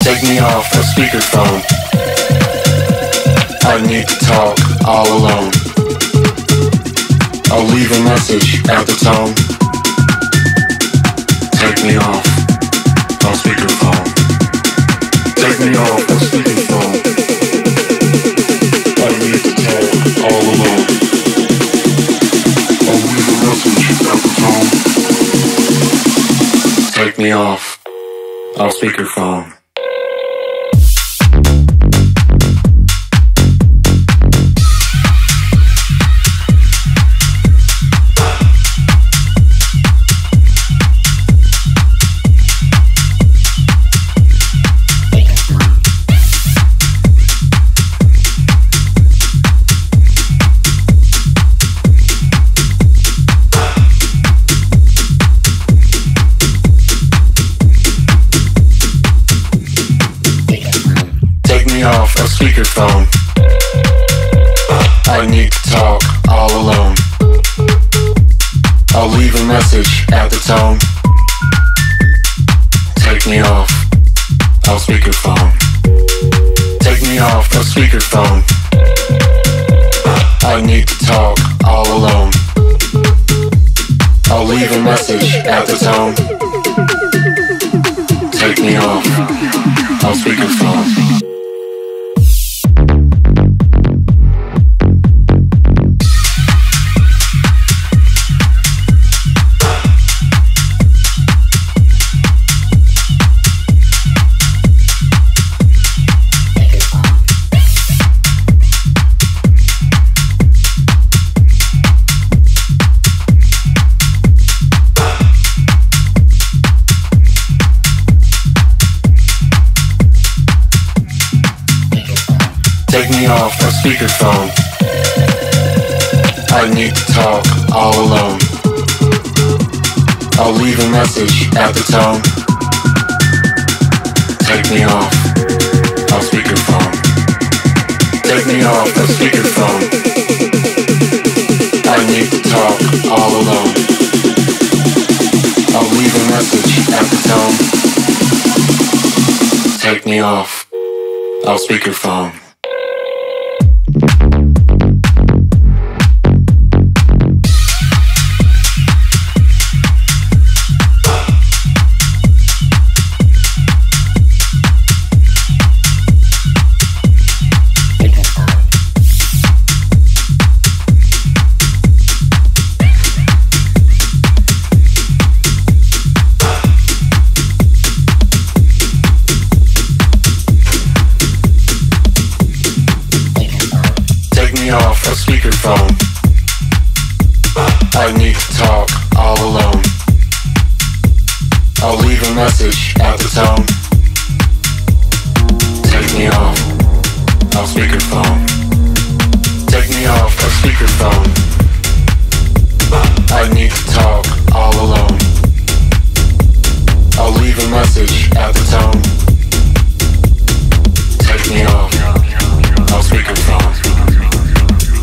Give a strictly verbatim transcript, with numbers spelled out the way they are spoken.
Take me off a speakerphone. I need to talk all alone. I'll leave a message at the tone. Take me off a speakerphone. Take me off a speakerphone. I need to talk all alone. I'll leave a message at the tone. Take me off a speakerphone. Off a speakerphone. I need to talk all alone. I'll leave a message at the tone. Take me off a speakerphone. Take me off a speakerphone. I need to talk all alone. I'll leave a message at the tone. Take me off a speakerphone. Take me off a speakerphone. I need to talk all alone. I'll leave a message at the tone. Take me off a speakerphone. Take me off a speakerphone. I need to talk all alone. I'll leave a message at the tone. Take me off a speakerphone. Off a speakerphone. I need to talk all alone. I'll leave a message at the tone. Take me off a speakerphone. Take me off a speakerphone. I need to talk